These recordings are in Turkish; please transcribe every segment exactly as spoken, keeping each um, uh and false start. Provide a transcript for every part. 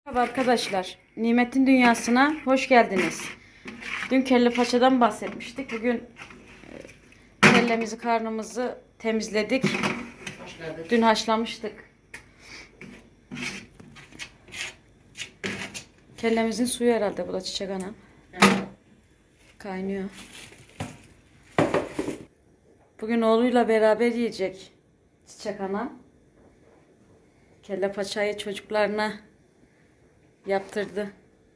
Merhaba arkadaşlar, Nimet'in Dünyası'na hoş geldiniz. Dün kelle paçadan bahsetmiştik. Bugün e, kellemizi, karnımızı temizledik. Haşladık. Dün haşlamıştık. Kellemizin suyu herhalde, bu da çiçek ana. Kaynıyor. Bugün oğluyla beraber yiyecek çiçek ana. Kelle paçayı çocuklarına yaptırdı.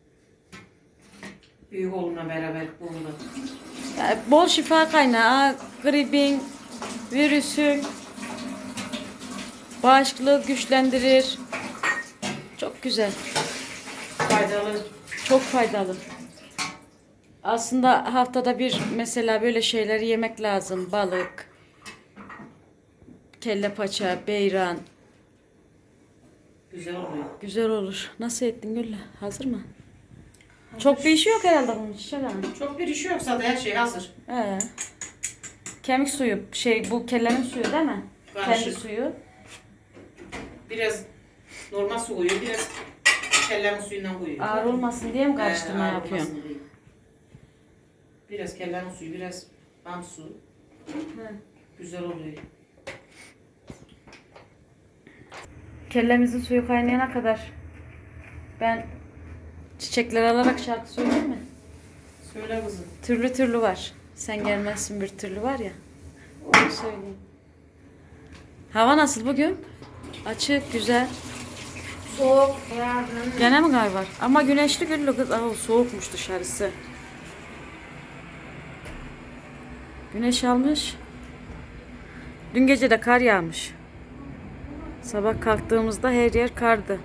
Büyük oğlumla beraber bulundu. Yani bol şifa kaynağı, gripin, virüsün, bağışıklığı güçlendirir. Çok güzel. Faydalı. Çok faydalı. Aslında haftada bir mesela böyle şeyleri yemek lazım. Balık, kelle paça, beyran. Güzel oluyor. Güzel olur. Nasıl ettin Gülle? Hazır mı? Hazır. Çok bir işi yok herhalde bunun Çiçek Hanım. Çok bir işi yoksa da her şey hazır. Ee, kemik suyu, şey bu kellenin suyu değil mi? Karışık. Kendi suyu. Biraz normal su koyuyor, biraz kellenin suyundan koyuyor. Ağır olmasın diye mi karıştırma Ee, yapıyorum? olmasın diye. Biraz kellenin suyu, biraz bam su. Hı. Güzel oluyor. Kellemizin suyu kaynayana kadar ben çiçekler alarak şarkı söyleyeyim mi? Söyle kızım. Türlü türlü var. Sen gelmezsin bir türlü var ya. Onu söyleyeyim. Hava nasıl bugün? Açık, güzel. Soğuk, yağmur. Gene mi kar var? Ama güneşli güllü kız. Aa, soğukmuş dışarısı. Güneş almış. Dün gece de kar yağmış. Sabah kalktığımızda her yer kardı.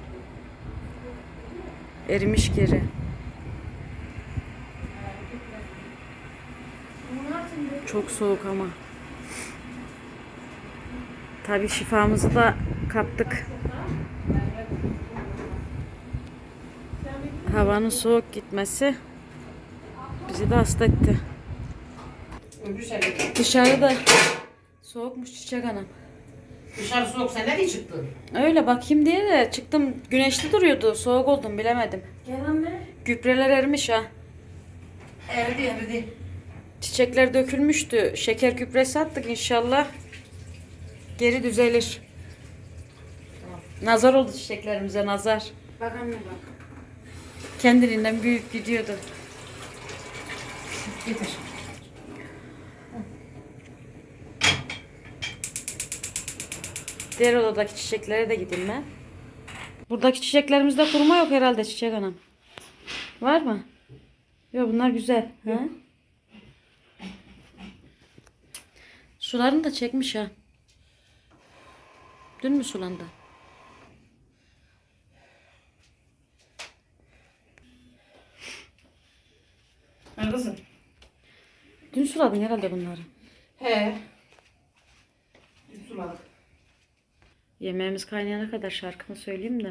Erimiş geri. Çok soğuk ama. Tabii şifamızı da kaptık. Havanın soğuk gitmesi bizi de hasta etti. Dışarıda soğukmuş Çiçek Hanım. Dışarı soğuk, sen nereye çıktın? Öyle bakayım diye de çıktım. Güneşli duruyordu. Soğuk oldum bilemedim. Gelen mi? Gübreler erimiş ha. Eridi eridi. Çiçekler dökülmüştü. Şeker gübresi attık inşallah. Geri düzelir. Tamam. Nazar oldu çiçeklerimize, nazar. Bak anne bak. Kendiliğinden büyük gidiyordu. Getir. Diğer odadaki çiçeklere de gideyim ben. Buradaki çiçeklerimizde kuruma yok herhalde Çiçek Hanım. Var mı? Yok, bunlar güzel. Ha? Sularını da çekmiş ha. Dün mü sulandı? Ha kızım. Dün suladın herhalde bunları. He. Dün suladık. Yemeğimiz kaynayana kadar şarkımı söyleyeyim de.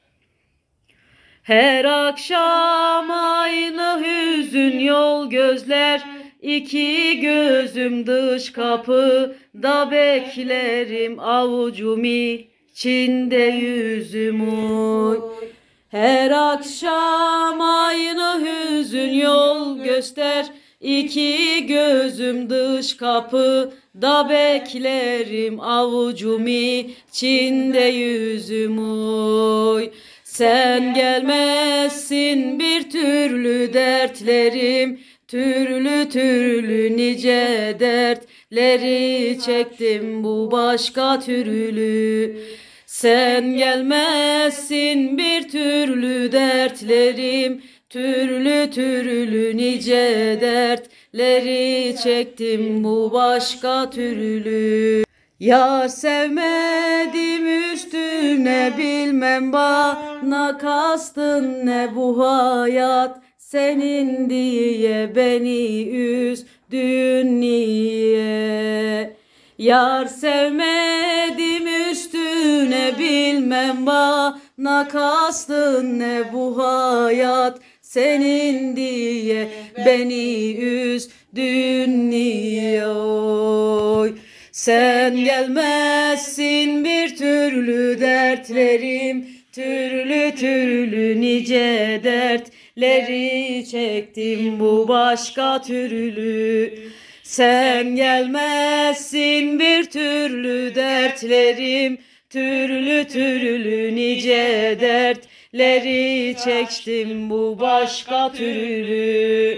Her akşam aynı hüzün yol gözler, iki gözüm dış kapıda beklerim, avucum içinde yüzüm oy. Her akşam aynı hüzün yol göster, iki gözüm dış kapıda beklerim, avucum içinde yüzüm oy. Sen gelmezsin bir türlü dertlerim, türlü türlü nice dertleri çektim bu başka türlü. Sen gelmezsin bir türlü dertlerim, türlü türlü nice dertleri çektim bu başka türlü. Yar sevmedim üstüne, bilmem bana kastın ne bu hayat, senin diye beni üzdün niye? Yar sevmedim üstüne, bilmem bana kastın ne bu hayat, senin diye beni üzdün niye? Oy. Sen gelmezsin bir türlü dertlerim, Türlü türlü nice dertleri çektim bu başka türlü. Sen gelmezsin bir türlü dertlerim, türlü türlü nice dertleri çektim bu başka türlü.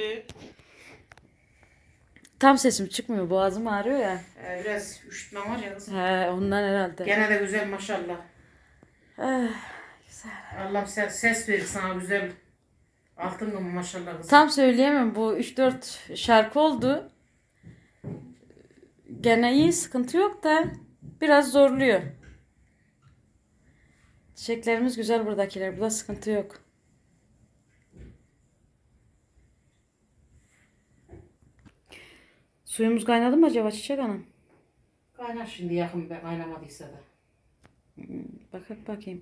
Tam sesim çıkmıyor, boğazım ağrıyor ya. Ee, biraz üşütme var ya kız. He, ondan herhalde. Gene de güzel maşallah. Eh, güzel. Allah ses, ses verir sana güzel. Altın mı maşallah kız. Tam söyleyemem, bu üç dört şarkı oldu. Gene iyi, sıkıntı yok da biraz zorluyor. Çiçeklerimiz güzel buradakiler. Burada sıkıntı yok. Suyumuz kaynadı mı acaba Çiçek Hanım? Kaynar şimdi yakın be kaynamadıysa da. Bakak bakayım.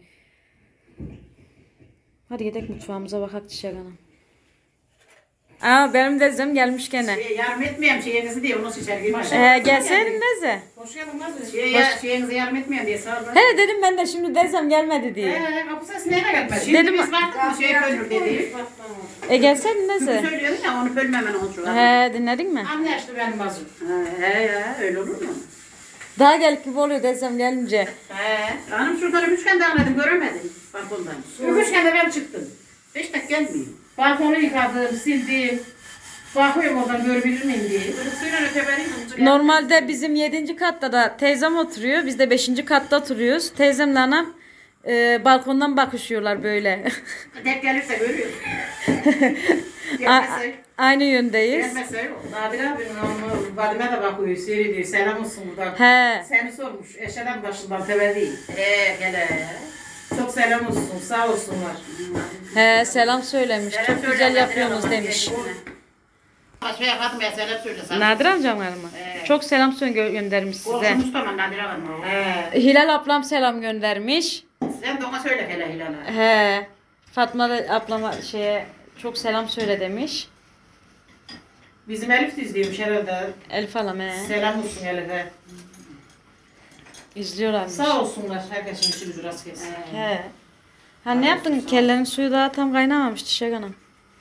Hadi gidelim mutfağımıza bakak Çiçek Hanım. Aa, benim dezem gelmiş gene. Şey, yardım etmeyeyim şeyinizi diye onu seçer gibi. Ee, gelseydin Deze. Hoş geldin kız. Şey, ya, şeyinizi yardım etmeyeyim diye sağ olun. He dedim ben de şimdi dezem gelmedi diye. He, kapı sesi nereye gelmez? Şimdi Dedim- biz baktık mı şey bölür dedi. E gelseydin Çünkü Deze. söylüyordun ya onu bölmemen olsun. He, dinledin mi? Anne işte benim bazım. He he öyle olur mu? Daha gelip gibi oluyor dezem gelince. He. Hanım şuradan üçgen denedim göremedim balkondan. Üçgen de ben çıktım. Beş dakika gelmiyor. Balkonu yıkadım, sildim. Bakıyorum oradan görebilir miyim diye. Suyla öteberim. Normalde bizim yedinci katta da teyzem oturuyor. Biz de beşinci katta oturuyoruz. Teyzemle anam e, balkondan bakışıyorlar böyle. Denk gelirse görüyor. A- Gelmese. aynı yöndeyiz. Gelmese. Nadir abinin oğlu Vadime de bakıyor. Seyrediyor. Selam olsun buradan. He. Seni sormuş. Eşeden başından tebe değil. He hele. Çok selam olsun. Sağ olsunlar. He, selam söylemiş. Selam Çok söyle, güzel Nadir yapıyorsunuz abla, demiş. Başka kadın selam söyle sana. Nadir amcam galiba. He. Çok selam sö- gö- göndermiş size. Komşumuz tamam Nadir abim. He. Hilal ablam selam göndermiş. Sen de ona söyle hele Hilal'a. He. Fatma da ablama şeye çok selam söyle demiş. Bizim Elif de izliyormuş herhalde. Elif halam he. Selam olsun Elif'e. İzliyorlarmış. Sağ olsunlar. Herkesin işi gücü rast gelsin. He. Ha ne yaptın? Kellerin suyu daha tam kaynamamış Çiçek Hanım.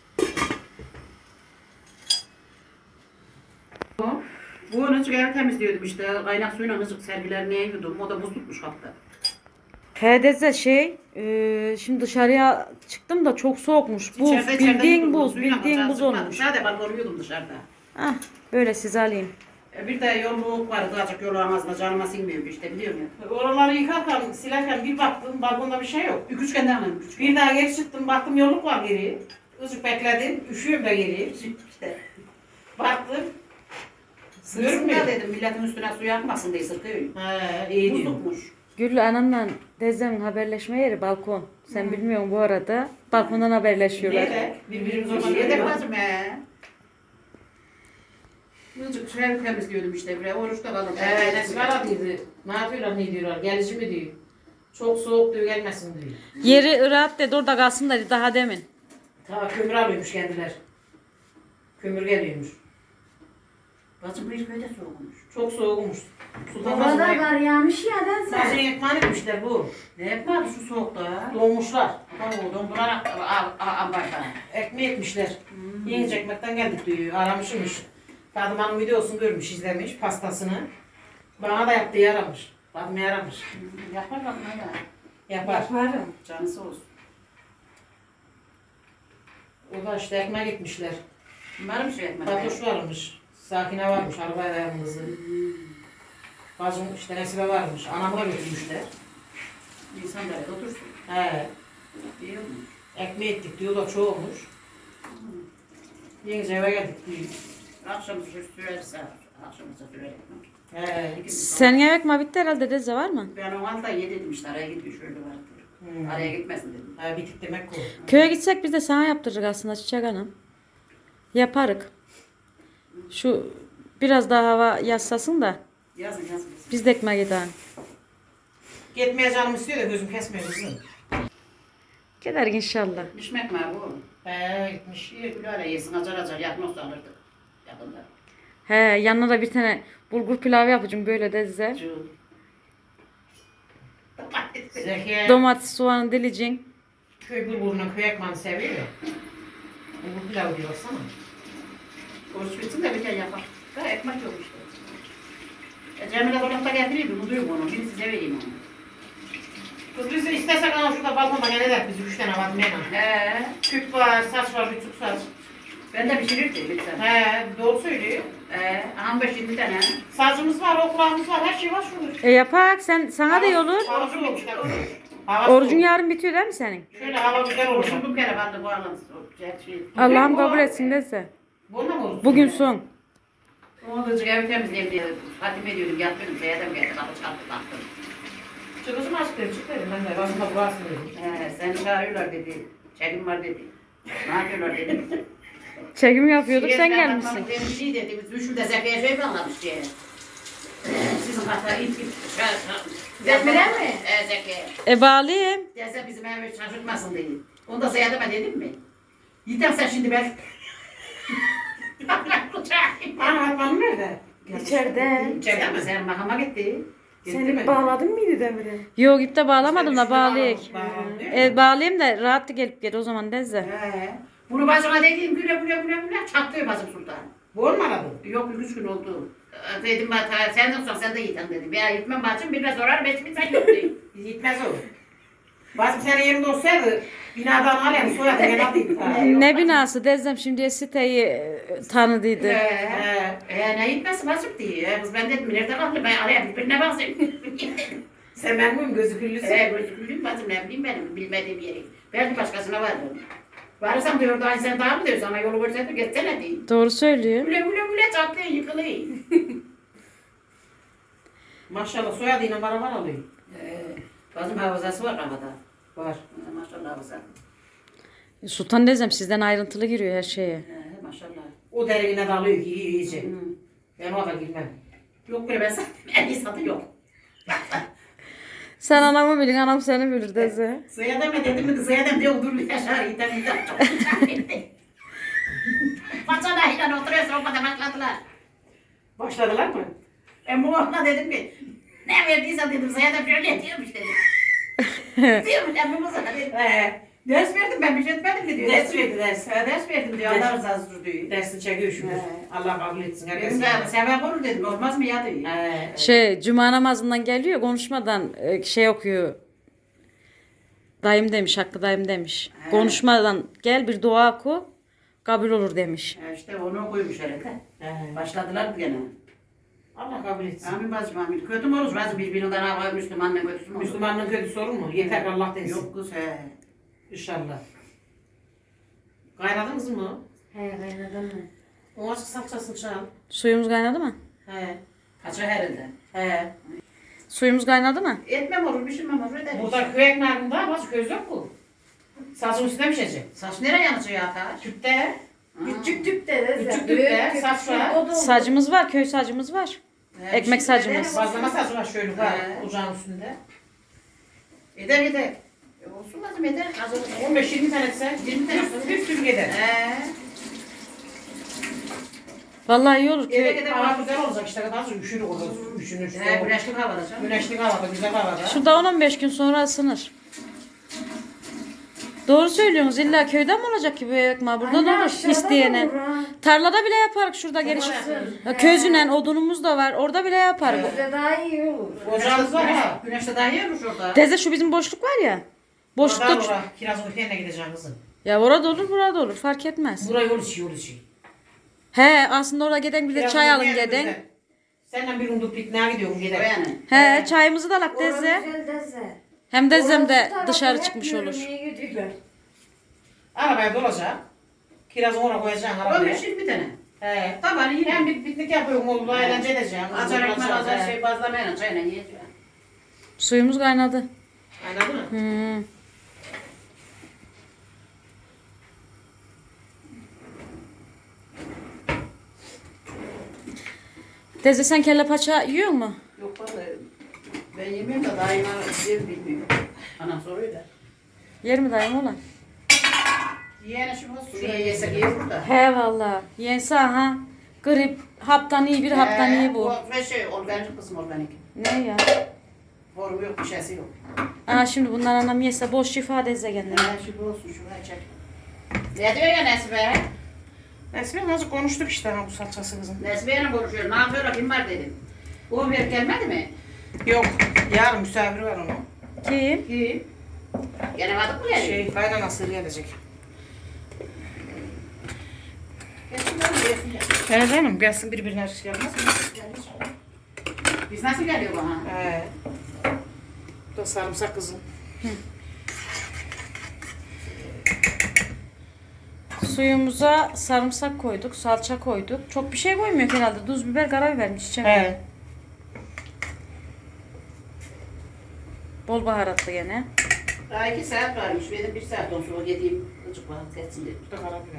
Bu nıcık ev temizliyordum işte. Kaynak suyla nıcık sergilerini yiyordum. O da buz tutmuş hatta. He deze şey, e, şimdi dışarıya çıktım da çok soğukmuş. Buz, İçeride- içeride bildiğin yudum, buz, suyla bildiğin sıcak buz sıkmadım. olmuş. Sadece balkonu yudum dışarıda. Ah, böyle size alayım. E, Bir de yolluk vardı. Azıcık yolu ağzına canıma sinmiyor işte biliyor musun? Oraları yıkarken, silerken bir baktım balkonda bir şey yok. Üç üçgen devam edin. Bir daha geri çıktım baktım yolluk var geri. Azıcık bekledim. Üşüyorum da geri. İşte. Baktım. Görmüyor dedim milletin üstüne su yakmasın diye sıkıyorum. He iyi diyor. Güllü anamla dezemin haberleşme yeri balkon. Sen bilmiyorsun bu arada. Balkondan haberleşiyorlar. Nerede? Birbirimiz orada yedek lazım he. Azıcık şey temizliyordum işte buraya. Oruçta kaldım. Evet. Esmara dedi. Ne yapıyorlar ne diyorlar? Gelici mi diyor. Çok soğuk diyor gelmesin diyor. Yeri rahat dedi orada kalsın dedi daha demin. Ta kömür alıyormuş kendiler. Kömür geliyormuş. Bacım bir köyde soğumuş. Çok soğukmuş. Sultan Babada Fazıl'a kar yağmış ya ben Sadece sen. ekmeğini etmişler bu. Ne yapar şu soğukta? Donmuşlar. Oo, dondurarak al al ambarda. Ekmeği etmişler. Yenice ekmekten geldik diyor. Aramışmış. Fatıma'nın videosunu görmüş, izlemiş pastasını. Bana da yaptı yaramış. Fatıma yaramış. Yapar bak ne da. Yapar. Yaparım. Canısı olsun. O da işte ekmek etmişler. Var mı şu ekmek? Fatoş varmış. Sakine varmış arabaya dayanımızı. Bacım işte Nesibe varmış. Anamı da götürmüşler. İnsan da evde otursun. He. Değil mi? Ekmeği ettik diyor da çoğulmuş. Yenice eve geldik diyor. Akşam sürerse, akşam sürerim. He. Senin yemek mi bitti herhalde deze var mı? Ben o anda yedim işte araya gidiyor şöyle var. Hmm. Araya gitmesin dedim. Ha bitik demek o. Köye gitsek biz de sana yaptırırız aslında Çiçek Hanım. Yaparık. Şu biraz daha hava yassasın da Yazın yazın. biz de ekmek edelim. Gitmeye canım istiyor da gözüm kesmiyor kızım. Gider inşallah. Pişmek mi bu? He gitmiş. Bir gül araya yesin acar acar yaknos alırdık. Yakında. He, yanına da bir tane bulgur pilavı yapacağım böyle deze. Cıl. Domates. Zekiye Domates, soğanı dileceksin. köy bulgurunun köy ekmanı seviyor ya. Bulgur pilavı diyor sana. Oruç bitsin de bir kere yapar. Da ekmek yok işte. E, Cemile dolapta getireyim mi? Buduyor onu. Biri size vereyim onu. Kız biz istesek ama şurada balkonda gene de biz üç tane var mena. He. Küp var, saç var, küçük saç. Ben de pişirirdim lütfen. He, doğru söylüyor. He. Aha beş yedi tane. Sacımız var, okulağımız var, her şey var şurada. E yapak sen sana da iyi olur. Havası olur. Havası Orucun olur. yarın bitiyor değil mi senin? Şöyle hava güzel olur. Oruçum bu kere vardı bu arada. Şey. Allah'ım kabul etsin dese. Bununla mı oruç? Bugün son. Onu da evi temizleyeyim diye Fatime ediyordum. Yattırdım. Seyredem geldi. Kapı çarptı baktım. Çıkışım açık dedim, çık dedim. Ben de başımda burası dedim. He. Seni çağırıyorlar dedi. Çekim var dedi. Ne yapıyorlar dedim. Çekim yapıyorduk sen Şiirden gelmişsin. anlatmak benim şey dedi. Biz üçümde Zekiye şey mi anlamış diye. Sizin hata it it. Zekmeden mi? He Zekiye. E bağlayayım. Gelse bizim evi şaşırtmasın dedi. Onu da Zeynep'e dedim mi? Yiğitem sen şimdi ben. Bana atmam nerede? İçeride. İçeride mi? Sen mahama gitti. Seni bağladın mıydı Demir'e? Yok ip de bağlamadım da bağlayayım. Bağlam diyor. E bağlayayım da rahat da gelip gel o zaman deze. He. Bunu bacıma dediğim güle güle güle güle çatlıyor bacım sultan. Bu olmadı. Yok üç gün oldu. Dedim ben sen de sen, sen de yiğitem dedim. Ya gitmem bacım birine sorar beş bin sen yok dedim. Gitmez o. Bazı senin yerinde olsaydı binadan halen soyadı gene atıydı. Ne binası dezem şimdi siteyi e, tanıdıydı. He. He ne gitmesi bacım diye. Kız ben dedim nerede kaldı ben araya birbirine bakayım. Sen memnun gözükürlüsün. He gözükülüyüm bacım ne bileyim benim bilmediğim yeri. Belki başkasına vardım. Varırsam diyordu ay sen daha mı diyor sana yolu gösterdi geçsene diye. Doğru söylüyor. Güle güle güle çatlıyor yıkılıyor. Maşallah soyadıyla beraber alıyor. He. Bacım havuzası var kafada. Var. He, maşallah havuza. Sultan dezem sizden ayrıntılı giriyor her şeye. He, maşallah. O derine dalıyor ki iyi iyice. Hı. Ben o da girmem. Yok bre ben sattım. En iyi satı yok. Sen anamı bilin anam seni bilir deze. Suya deme dedim mi suya deme diyor dur yaşar yiğitem yiğitem çok güzel. Paçana ile oturuyor sohbete başladılar. Başladılar mı? Ben bu oğluna dedim ki ne verdiysen dedim suya da şöyle diyormuş dedim. Diyormuş emmim o sana dedim. He. Ders verdim ben bir şey etmedim ki diyor. Ders verdi ders. He, ders verdim diyor. Ders. Allah razı olsun diyor. Dersini çekiyor şükür. He. Allah kabul etsin. Dedim herkesin. de sevap olur dedim. Olmaz mı ya diyor. He. Şey cuma namazından geliyor konuşmadan e, şey okuyor. Dayım demiş Hakkı dayım demiş. He. Konuşmadan gel bir dua oku kabul olur demiş. He, işte onu koymuş herhalde. He. Başladılar gene. Allah kabul etsin. Amin bacım amin. Kötü mü olur bacım birbirinden hava Müslümanla kötüsü mü olur? Müslümanlığın kötüsü olur mu? Yeter ki Allah desin. Yok kız he. İnşallah. Kaynadınız mı? He kaynadı mı? O açık salçasını çal. Suyumuz kaynadı mı? He. Kaça herhalde. He. Suyumuz kaynadı mı? Etmem olur, pişirmem olur ederim. Burada köy ekmeğinde bazı köz yok bu. Saçın üstüne pişecek. Saç nereye yanacak ya taş? Tüpte. Küçük tüpte de. Küçük tüpte saç var. Sacımız var köy sacımız var. He, Ekmek pişir, sacımız. ederim. Bazlama saçı var şöyle var. He. Ocağın üstünde. Eder eder. E, olsun lazım eder. Hazır. on beş yirmi tane etse yirmi tane bir sürü gider. He. Vallahi iyi olur Eve köy. gider hava güzel olacak işte. Bazı üşür olur. Üşünür. He, güneşli havada canım. Güneşli havada, güzel havada. Şurada on on beş gün sonra ısınır. Doğru söylüyorsunuz. İlla köyden mi olacak ki bu ekmeği? Burada da olur isteyene. Tarlada bile yaparız şurada geliş. Közünen odunumuz da var. Orada bile yaparız. Bizde daha iyi olur. Ocağımız var ha. Güneşte daha iyi olur orada. Teyze şu bizim boşluk var ya. Boşlukta. Oradan oraya. Kirazın öteyine gideceğim kızım. Ya orada olur burada olur fark etmez. Buraya yol içi yol içi. He aslında orada giden bir de çay alın giden. Senden bir umduk pikniğe gidiyorum O gidelim. yani. He çayımızı da lak Orası teyze. güzel dese. Hem dezem de Orası dışarı tarafı çıkmış hep olur. yürümeye gidiyorlar. Arabaya dolacak. Kirazı oraya koyacaksın on arabaya. beş yirmi tane. He. Taban iyi. Hem bir piknik yapıyorum oğlum. Eğlence edeceğim. Acar ekmek Olacak, acar he. şey bazlamayla çayla yiyeceğim. Suyumuz kaynadı. Anladın mı? Hmm. Teyze sen kelle paça yiyor mu? Yok vallahi ben yemiyorum da daima yer bilmiyorum. Anam soruyor da. Yer mi dayım olan? Yiyene şu nasıl şuraya yesek yer burada. He valla. Yense ha. Grip haptan iyi bir haptan iyi bu. Ve şey organik kısım organik. Ne ya? Boru yok, bir şeysi yok. Aa şimdi bunlar anam yese bol şifa deze kendine. Her şey olsun, şuraya çek. Ne diyor ya Nesibe? Nesibe nasıl konuştuk işte ha bu salçası kızım. Nesibe'yle konuşuyor. Ne yapıyor? Kim var dedim. O bir gelmedi mi? Yok, yarın misafir var onun. Kim? Kim? Gene vardık mı yani? Şey, kaynanası gelecek. Gelsin canım, gelsin, gelsin. Evet canım, gelsin birbirine şey yapmaz mı? Biz nasıl geliyor bana? He. Bu da sarımsak kızım. Suyumuza sarımsak koyduk, salça koyduk. Çok bir şey koymuyor herhalde. Tuz, biber, karabiber mi çiçek? He. Bol baharatlı gene. Daha iki saat varmış. Benim bir saat sonra gideyim. Azıcık baharat etsin dedim. Bu da karabiber.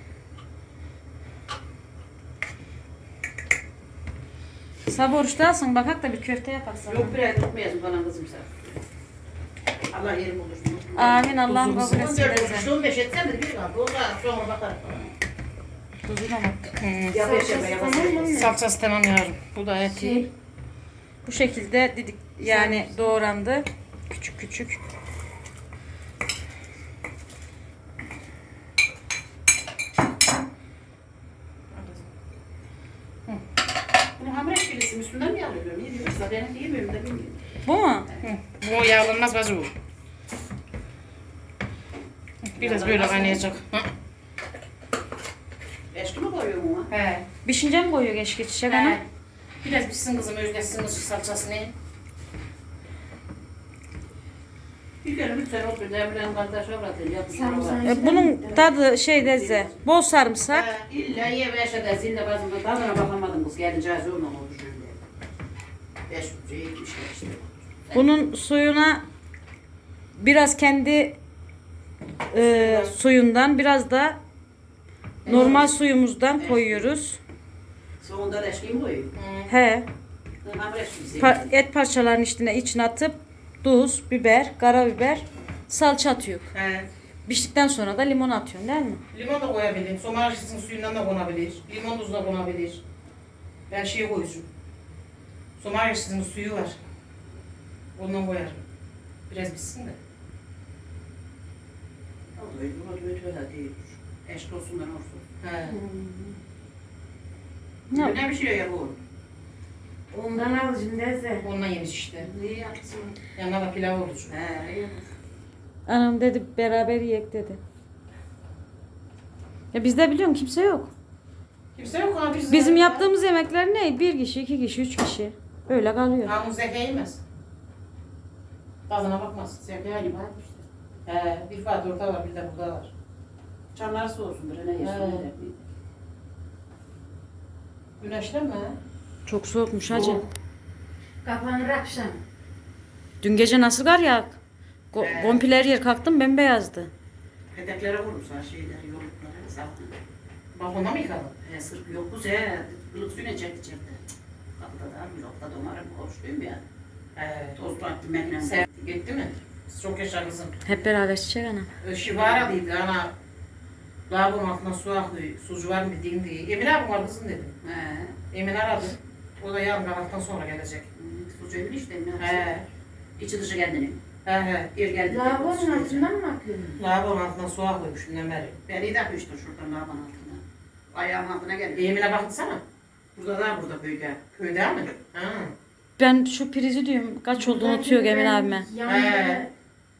Sabah oruçtasın bakak da bir köfte yapak sana. Yok bir ay tutmayasın falan kızım sen. Allah yerim olursun. Amin Allah'ım Tuzumuzu- kabul etsin on dört teyze. olmuş, on beş etsem de bir kaldı. O da sonra bakarım. Tuzuna bak. Yapıyor yapıyor yapıyor. Salçası tamam yarın. Bu da eti. Şey, bu şekilde didik yani doğrandı. Küçük küçük. Bunu hamur eşkilisi üstünden mi alıyorum? Ne diyorsun? Ben yemiyorum da bilmiyorum. Bu mu? Hı. Bu yağlanmaz bacı bu. Biraz böyle kaynayacak. Hı. Eşki mi koyuyorum ona? He. Pişince mi koyuyor keşke çiçek ana? He. Biraz pişsin kızım, özlesin ışık salçasını. Bir kere lütfen otur. Devren kardeş avratın. Yapın. E, bunun tadı şey deze. Bol sarımsak. Ha, İlla ye beş eder. Zille bazında tadına bakamadım kız. Gelince az olmam olur şimdi. Beş buçuk yetmiş işte. Bunun suyuna biraz kendi e, suyundan biraz da normal suyumuzdan koyuyoruz. Sonunda da eşkiğimi koyuyor. He. Hamur eşkisi. Pa- et parçalarının içine içine atıp tuz, biber, karabiber, salça atıyor. He. Piştikten sonra da limon atıyorsun değil mi? Limon da koyabilir. Somarişinin suyundan da konabilir. Limon tuzu da konabilir. Ben şey koyuyorum. Somarişinin suyu var. Ondan koyarım. Biraz bitsin de. Öyle öyle öyle değil. Eşki olsun ben olsun. He. Ne? Ne bir şey ya bu? Ondan alıcım neyse. Ondan yemiş işte. Niye yapsın? Yanına da pilav olur. He, iyi. Anam dedi beraber yiyek dedi. Ya bizde biliyorum kimse yok. Kimse yok abi. Bizim, Bizim yaptığımız yemekler ne? Bir kişi, iki kişi, üç kişi. Öyle kalıyor. Hamur zeka yemez. Tadına bakmaz. Zekayı var işte. He, bir fark orada var, bir de burada var. Canları soğusundur. Ne yesin? He. öyle. Güneşlenme. Çok soğukmuş hacı. Soğuk. Kapanır akşam. Dün gece nasıl kar yağ? Go- He. Kompiler yer kalktım bembeyazdı. Peteklere vurursa şeyler, yollukları, saplı. Balkonda mı yıkadın? He, sırf yok bu se, ılık suyuna çekti içeride. Kapıda da bir lokta domarım, oruçluyum ya. He. Toz baktı meknem. Sen gitti mi? Çok yaşa kızım. Hep beraber çiçek ana. Şiva aradıydı ana. Lavabonun altına su akıyor. Sucu var mı dediğin diye. Emin abim var kızım dedim. He. Emin aradı. O da yarın kahvaltıdan sonra gelecek. Su çevirir işte. Ne He. yapsın? İçi dışı kendini. He he. Bir geldi. Lavabonun altından mı akıyorsun? Lavabonun altına su akıyormuş dünden beri. Beni de akmıştır şuradan lavabonun altına. Ayağımın altına geldi. Emine baksana. Burada da burada köyde. Köyde mi? Ha. Ben şu prizi diyorum kaç olduğunu unutuyor Emin abime. Yanında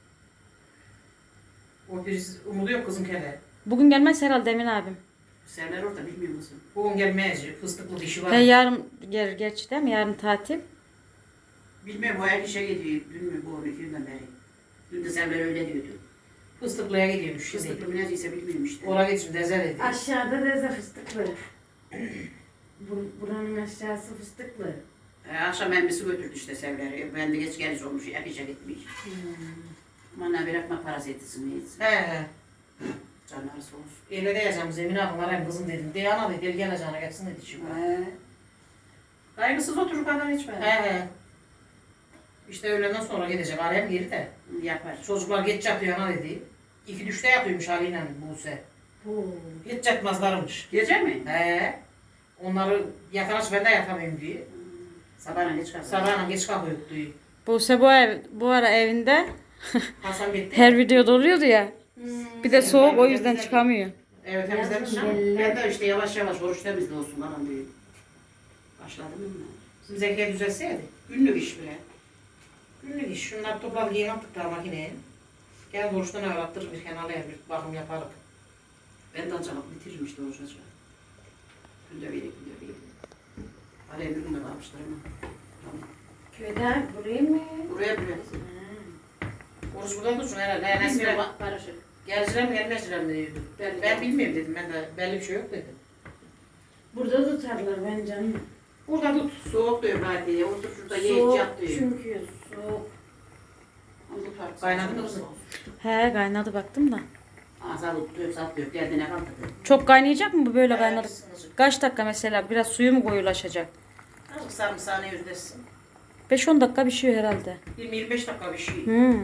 O bir umudu yok kızım kele. Bugün gelmez herhalde Emin abim. Sevler orada bilmiyor musun? Bugün gelmeyecek. Fıstıklı dişi var. He yarın gelir geç değil mi? Yarın tatil. Bilmiyorum o her işe gidiyor. Dün mü bu iki günden beri. Dün de Sevler öyle diyordu. Fıstıklıya gidiyormuş şimdi. Fıstıklı mı neredeyse bilmiyorum işte. Oraya gitsin dezer dedi. aşağıda deze fıstıklı. Bu, buranın aşağısı fıstıklı. E, akşam emmisi götürdü işte Sevler'i. Ben de geç geliş olmuş. Hep işe gitmiş. Bana bir ekmek parası etsin hiç. He he. Canları sağ olsun. Öyle diyeceğim Zemin abim arayayım kızım dedim. Diye ana dedi gel geleceğine gelsin dedi şimdi. He. Kaygısız oturur kadar hiç He ben. he. İşte öğleden sonra gidecek. Arayayım geri de. Yapar. Çocuklar geç yatıyor ana dedi. İki düşte yatıyormuş haliyle Buse. Bu. Hiç yatmazlarmış. Gece mi? He. Onları yakalaş ben de yatamıyorum diye. Sabahına geç kalkar. Sabahına geç kalkıyor diyor. Buse bu, ev, bu ara evinde Hasan bitti. her videoda oluyordu ya. Bir de soğuk o yüzden çıkamıyor. Evet temizlemiş ama ben de işte yavaş yavaş oruç temizli olsun lan diyor. Başladım mı? Şimdi Zekiye düzelseydi. Günlük iş bile. Günlük iş. Şunları topladık yeni attık daha makineye. Gel oruçtan evvel attırır bir kenara bir bakım yaparız. Ben de acaba bitiririm işte oruç acaba. Günde bir, günde bir. Araya bir günde kalmıştır ama. Tamam. Köyden buraya mı? Buraya buraya. Oruç buradan dursun herhalde. Yani eskiden Karışık. gelciler mi gelmezciler mi diyordu. Ben, ben bilmiyorum dedim. Ben de belli bir şey yok dedim. Burada tutarlar ben canım. Burada tut. Soğuk diyor belki diye. Otur şurada ye Soğuk yat diyor. çünkü soğuk. Onu tutarsın. Kaynadı mı kızım? He kaynadı baktım da. Ağzı tutuyor, saplıyor. Geldiğine kaldı. Çok kaynayacak mı bu böyle Evet, kaynadı? ısınacak. Kaç dakika mesela biraz suyu mu koyulaşacak? Azıcık sarımsağını yüzleşsin. beş on dakika pişiyor herhalde. yirmi yirmi beş dakika bir şey. Hmm.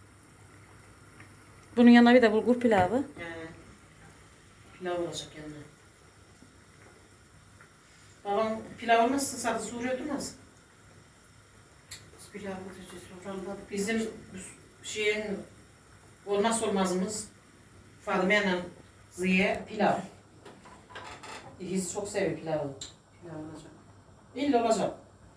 Bunun yanına bir de bulgur pilavı. He. Pilav olacak yanına. Babam pilav olmazsa sadı Suriye durmaz. Biz pilav olacak. Bizim şeyin olmazsa olmazımız Fadıme'yle Ziye pilav. İkisi çok seviyor pilavı. Pilav olacak. İlla olacak.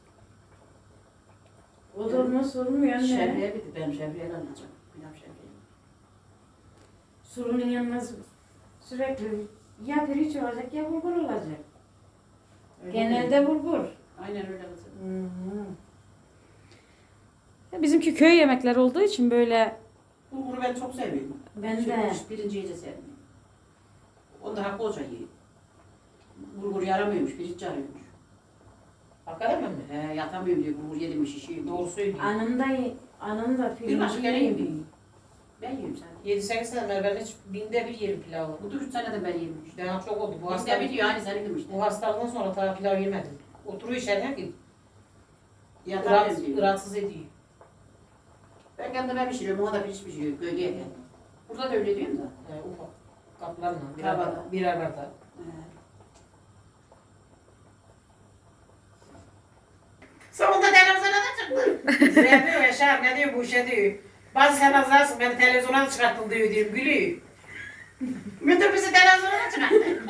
O da olmaz olmuyor anne. Şevriye bitti. Benim şevriyeyle alacağım. Pilav şevriye. Surunun yanına sürekli ya pirinç olacak ya bulgur olacak. Öyle Genelde bulgur. Aynen öyle kızım. Hı hı. Ya bizimki köy yemekleri olduğu için böyle Bulguru ben çok seviyorum. Ben Şey, de. Birinciyi de sevmiyorum. O da hakkı hoca yiyor. Bulgur yaramıyormuş, pirinç yarıyormuş. Hakikaten mi? He, yatamıyorum diyor, bulgur yedim şişiyor. Doğru söylüyor. Anam da anam da Bir başka kere pirinci yemiyor. Ben yiyorum sen. yedi sekiz sene ben hiç binde bir yerim pilavı. Bu da üç senede ben yedim işte. Yani çok oldu. Bu Binde hastalık, bir diyor hani senin gibi işte. bu hastalıktan sonra daha pilav yemedim. Oturuyor içeriden ki Yatamıyorum rahat, diyor. rahatsız ediyor. Ben kendime pişiriyorum, o da pirinç pişiriyor, gölgeye geldi. Burada da öyle diyorum da. He, ufak kaplarla birer, Kabada. bardak- birer bardak. He. Sonunda televizyona da çıktı. Sen diyor Yaşar ne diyor bu işe diyor. Bazı sen azlarsın beni televizyona da çıkarttın diyor diyorum gülüyor. Müdür bizi televizyona da çıkarttı.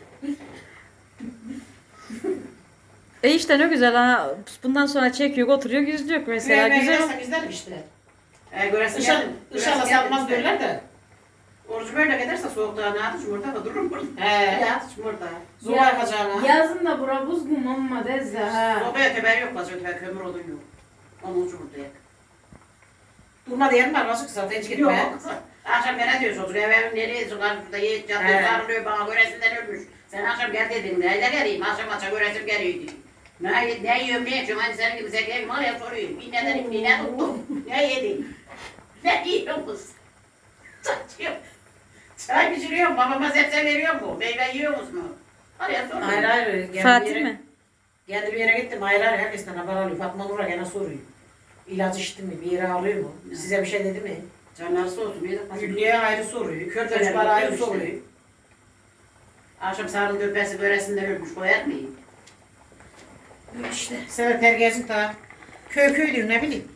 e işte ne güzel ha. Bundan sonra çekiyor, oturuyor, izliyor mesela. Güzel Güzel. gidersem izlerim işte. E, göresin Işal, geldim. ışalla satmaz diyorlar da. Orucu böyle giderse soğukta ne atışım orada da dururum burada. He. Ne atışım orada. Zor yapacağına. Yazın da bura buzgun amma deze ha. Sobaya köber yok, bazı köber kömür odun yok. Onun ucu burada yak. Durma diyelim var başlık zaten hiç Yok. gitme. Akşam gene diyor çocuk eve evim nereye çıkar şurada ye He. çatıyor sarılıyor bana göresinden ölmüş. Sen akşam gel dedin neyle geleyim akşam akşam göresim geliyor diyor. Ne, ne yiyorum ne içiyorum hani senin gibi zekiyim var ya soruyor. Bir neden bir ne tuttum ne yedin. Ne yiyorsunuz? Çatıyor. Çay pişiriyorum babama sebze veriyor mu? Meyve yiyor musun? Araya soruyor. Hayır hayır. Kendi Fatih bir yere- mi? Kendi bir yere gittim hayır hayır herkesten haber alıyor. Fatma Nur'a gene soruyor. İlaç içti mi? Bir yere alıyor mu? Size bir şey dedi mi? Canları soğusun bir de Güllü'ye ayrı soruyor. Kör Öyle çocuklara mi? ayrı İşte. soruyor. Akşam sarıldı öpesi böresinden ölmüş koyar mıyım? İşte. Sever tergezin ta. Köy köy diyor ne bileyim.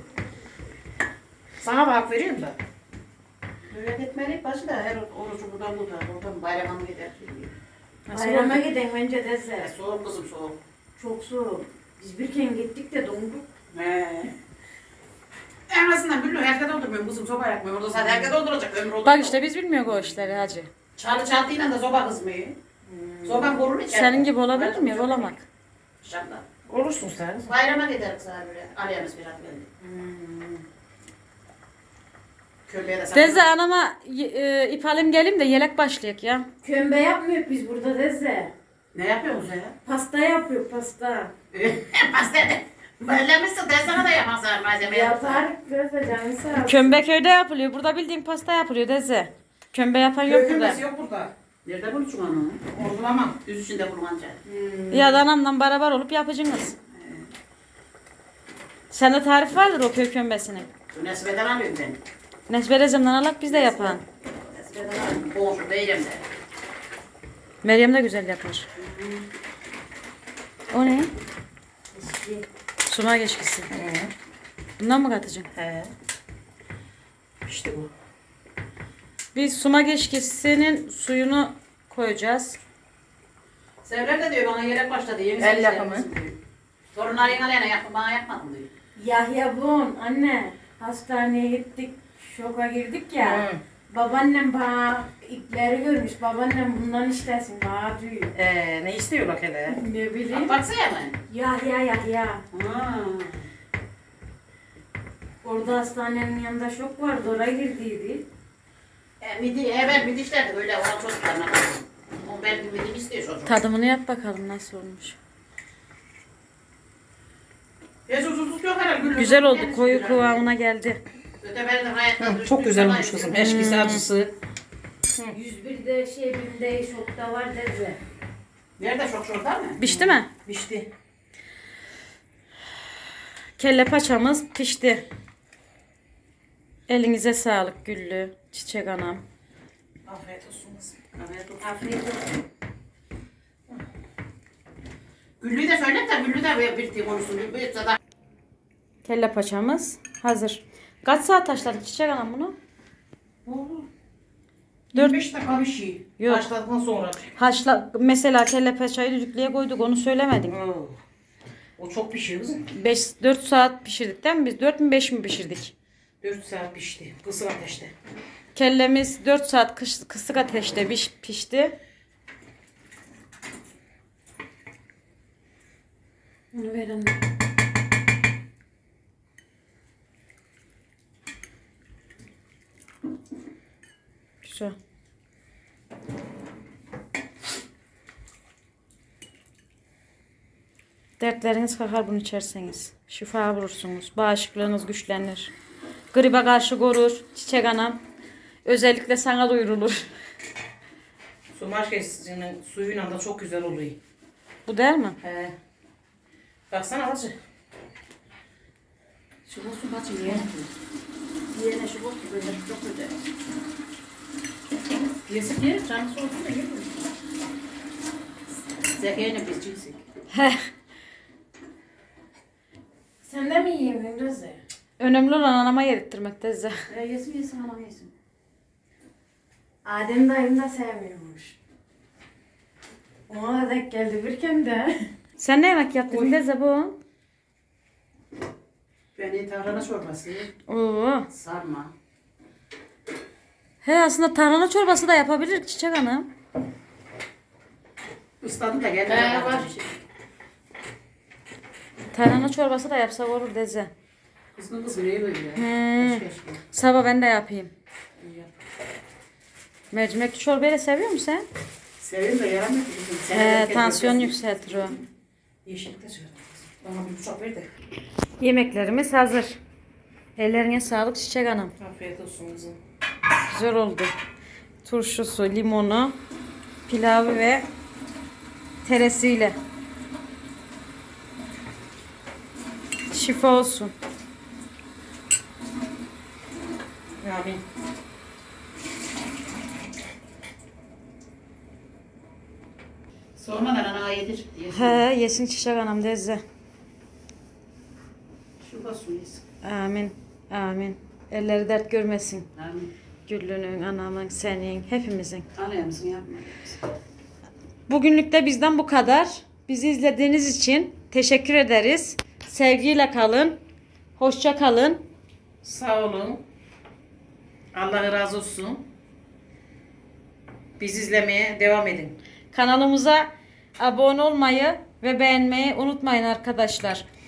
Sana da hak veriyorum da. Öyle gitmelik başı da her orucu buradan tutar. Oradan bayrama mı gider? Bayrama gidin bence E, deze. soğuk kızım soğuk. Çok soğuk. Biz bir kere gittik de donduk. He. En azından güllü herkese doldurmuyorum kızım soba yakmıyor. Orada zaten herkese dolduracak ömür olur. Bak işte biz bilmiyoruz o işleri hacı. Çalı çantıyla da soba kızmıyor. Soba korur içer. Senin gibi olabilir mi? Olamak. İnşallah. Olursun sen. Bayrama gideriz sana böyle. Arayamız bir at geldi. Köpeğe de Deze anama e, ip alayım geleyim de yelek başlayak ya. Kömbe yapmıyor biz burada deze. Ne yapıyorsunuz ya? Pasta yapıyor pasta. Pastane. Böylemişsin de sana da yapmazlar malzeme Yapar deze canı sağ olsun. Kömbe köyde yapılıyor. Burada bildiğin pasta yapılıyor Deze. Kömbe yapan yok Köy burada. kömesi yok burada. Nerede buluşun onu? Ordulamam. Düz içinde bulmanca. Ya da anamla beraber olup yapacaksınız. Sende tarif vardır o köy kömbesinin. Nesbeden alıyorum ben. Nesbe Rezem'den alak biz de yapan. Nesbeden alıyorum. Boğuşu beyeceğim de. Meryem de güzel yapar. O ne? Suma geçkisi. Bundan mı katacaksın? He. İşte bu. Biz suma geçkisinin suyunu koyacağız. Sevler de diyor bana yelek başladı. Yeni El sen yapımı. ister misin diyor. Torunlar yine yaptım bana yapmadın diyor. Yahya bun anne hastaneye gittik şoka girdik ya. Hı. Babaannem bana ipleri görmüş. Babaannem bundan istersin bana diyor. Ee, ne istiyorlar hele? Ne bileyim. Baksana mı? Yahya Yahya. Ha. Orada hastanenin yanında şok vardı oraya girdiydi. E, midi, evet midi işlerdi böyle olan çocuklarına. O belki midi istiyor çocuk. Tadımını yap bakalım nasıl olmuş. Yesusuzluk yok herhalde. Güllü Güzel çocuk oldu. kendisi Koyu güzel. kıvamına geldi. Öteberinde hayatta düşmüş, Çok güzel kolay olmuş kızım. gidiyor. Eşkisi acısı. yüz birde şey binde şokta var dedi. Nerede çok şurada mı? Pişti mi? Pişti. Kelle paçamız pişti. Elinize sağlık Güllü, Çiçek Anam. Afiyet olsun kızım. Afiyet olsun. Afiyet olsun. Güllü'yü de söyle de Güllü de bir bir konuşsun. Bir sada. Kelle paçamız hazır. Kaç saat haşladık Çiçek Anam bunu? Dört beş dakika bir şey. Yok. Başladıktan sonra. Haşla mesela kelle paçayı düdüklüye koyduk onu söylemedim. Oo. O çok pişiyor kızım. beş dört saat pişirdik değil mi biz? dört mü beş mi pişirdik? dört saat pişti. Kısık ateşte. Kellemiz dört saat kıs- kısık ateşte piş- pişti. Onu ver anne. Güzel. Dertleriniz kalkar bunu içerseniz. Şifa bulursunuz. Bağışıklığınız güçlenir. Gribe karşı korur. Çiçek Anam. Özellikle sana duyurulur. Su maşkesinin suyuyla da çok güzel oluyor. Bu değil mi? He. Baksana hacı. Şu olsun bacım ye. Yiyene şu olsun böyle çok güzel. Yesip yeriz canlısı olsun da yeriz. Zekiye'yle biz cinsik. Heh. Sen de mi yiyemiyorsun Rıza? Önemli olan anama yedirttirmek teyze. Ya yesin yesin anam yesin. Adem dayım da sevmiyormuş. Ona da denk geldi birken de. Sen ne yemek yaptın teyze bu? Ben tarhana çorbası, Oo. sarma. He aslında tarhana çorbası da yapabilir Çiçek Hanım. Isladım da geldi. He, var. Tarhana çorbası da yapsak olur teyze. Kızgın kızgın iyi böyle. Hmm. Keşke, keşke. Sabah ben de yapayım. İyi yap. Mercimek çorbayı da seviyor musun sen? Seviyorum da yaramıyor ki kızım. Sen He, erkek tansiyon öpüyorsun. yükseltir o. Yeşillik de söyle. Bana bir bıçak ver de. Yemeklerimiz hazır. Ellerine sağlık Çiçek Hanım. Afiyet olsun kızım. Güzel oldu. Turşusu, limonu, pilavı ve teresiyle. Şifa olsun. Amin. Sormadan ana yedir. Yesin. He, yesin Çiçek Hanım teyze. Şu olsun yesin. Amin. Amin. Elleri dert görmesin. Amin. Güllü'nün, anamın, senin, hepimizin. Anlayamızın yapma. Bugünlük de bizden bu kadar. Bizi izlediğiniz için teşekkür ederiz. Sevgiyle kalın. Hoşça kalın. Sağ olun. Allah razı olsun. Bizi izlemeye devam edin. Kanalımıza abone olmayı ve beğenmeyi unutmayın arkadaşlar.